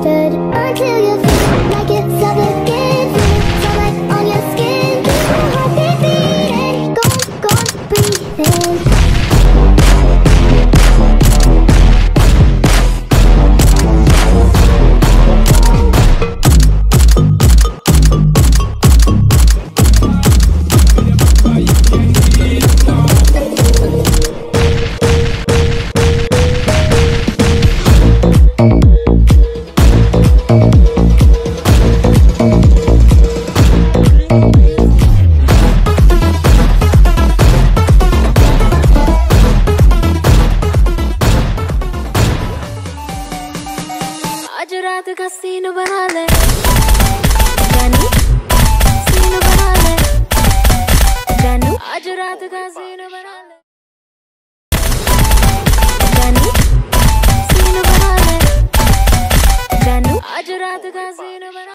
wasted until you feel like it's up again. Sunlight on your skin, keep your heartbeat beating. Go on, breathing. आज रात का scene बना ले जानू, scene बना ले जानू, आज रात का सीन बना ले जानू, सीन बना ले जानू, आज रात का सीन बना